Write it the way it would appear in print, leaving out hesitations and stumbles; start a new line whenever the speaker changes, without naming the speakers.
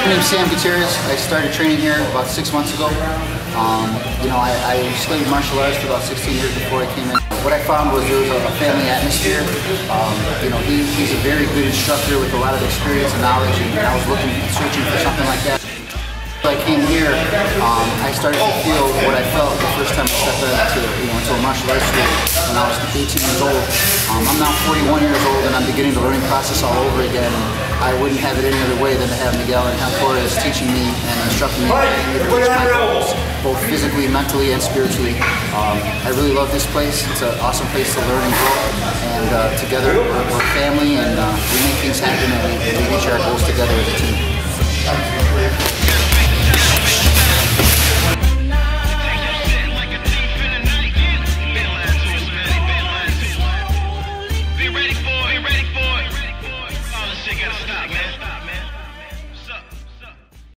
My name's Gutierrez. I started training here about 6 months ago. I studied martial arts for about 16 years before I came in. What I found was there was a family atmosphere. He's a very good instructor with a lot of experience and knowledge, and I was searching for something like that. I came here, I started to feel what I felt the first time I stepped into a martial arts school when I was 18 years old. I'm now 41 years old and I'm beginning the learning process all over again. I wouldn't have it any other way than to have Miguel Angel Torres teaching me and instructing me to reach my goals, both physically, mentally, and spiritually. I really love this place. It's an awesome place to learn and grow. And together we're family, and we make things happen, and we reach our goals together as a team.